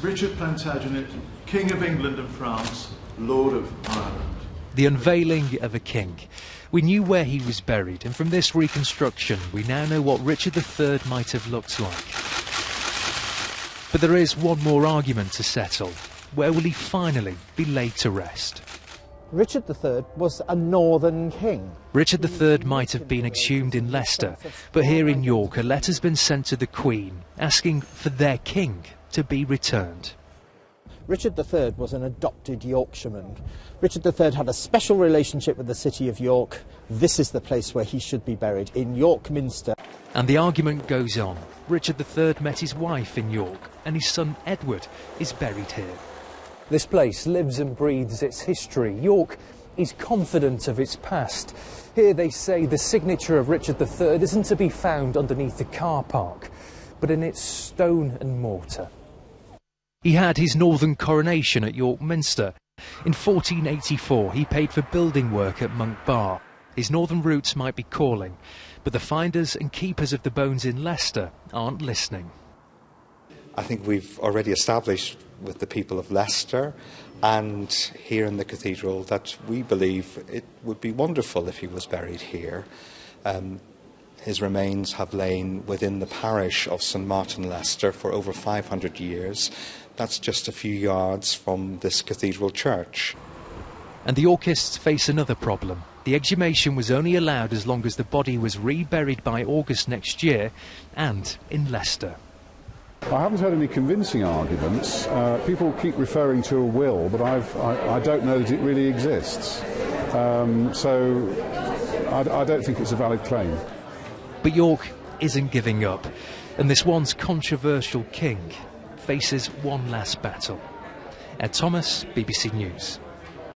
Richard Plantagenet, King of England and France, Lord of Ireland. The unveiling of a king. We knew where he was buried, and from this reconstruction we now know what Richard III might have looked like. But there is one more argument to settle. Where will he finally be laid to rest? Richard III was a northern king. Richard III might have been exhumed in Leicester, but here in York a letter's been sent to the Queen asking for their king to be returned. Richard III was an adopted Yorkshireman. Richard III had a special relationship with the city of York. This is the place where he should be buried, in York Minster. And the argument goes on. Richard III met his wife in York, and his son Edward is buried here. This place lives and breathes its history. York is confident of its past. Here they say the signature of Richard III isn't to be found underneath the car park, but in its stone and mortar. He had his northern coronation at York Minster. In 1484 he paid for building work at Monk Bar. His northern roots might be calling, but the finders and keepers of the bones in Leicester aren't listening. I think we've already established with the people of Leicester and here in the cathedral that we believe it would be wonderful if he was buried here. His remains have lain within the parish of St Martin, Leicester, for over 500 years. That's just a few yards from this cathedral church. And the Yorkists face another problem. The exhumation was only allowed as long as the body was reburied by August next year, and in Leicester. I haven't heard any convincing arguments. People keep referring to a will, but I don't know that it really exists. So I don't think it's a valid claim. But York isn't giving up, and this once controversial king faces one last battle. Ed Thomas, BBC News.